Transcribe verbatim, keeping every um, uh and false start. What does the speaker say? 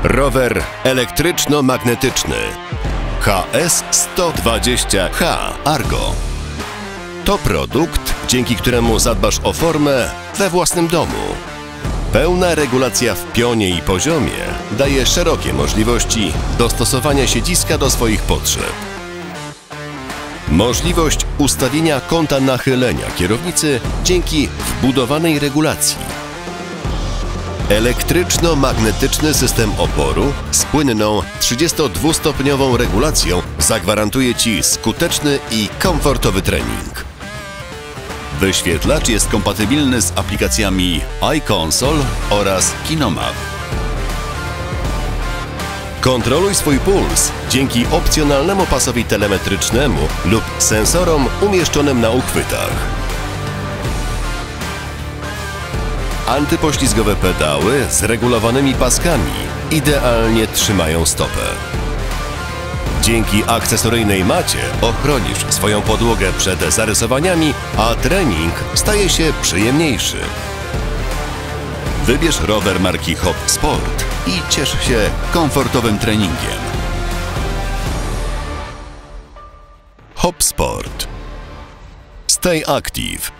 Rower elektryczno-magnetyczny H S sto dwadzieścia H Argo. To produkt, dzięki któremu zadbasz o formę we własnym domu. Pełna regulacja w pionie i poziomie daje szerokie możliwości dostosowania siedziska do swoich potrzeb. Możliwość ustawienia kąta nachylenia kierownicy dzięki wbudowanej regulacji. Elektryczno-magnetyczny system oporu z płynną trzydziestodwustopniową regulacją zagwarantuje Ci skuteczny i komfortowy trening. Wyświetlacz jest kompatybilny z aplikacjami iConsole oraz KinoMap. Kontroluj swój puls dzięki opcjonalnemu pasowi telemetrycznemu lub sensorom umieszczonym na uchwytach. Antypoślizgowe pedały z regulowanymi paskami idealnie trzymają stopę. Dzięki akcesoryjnej macie ochronisz swoją podłogę przed zarysowaniami, a trening staje się przyjemniejszy. Wybierz rower marki Hop Sport i ciesz się komfortowym treningiem. Hop Sport. Stay active.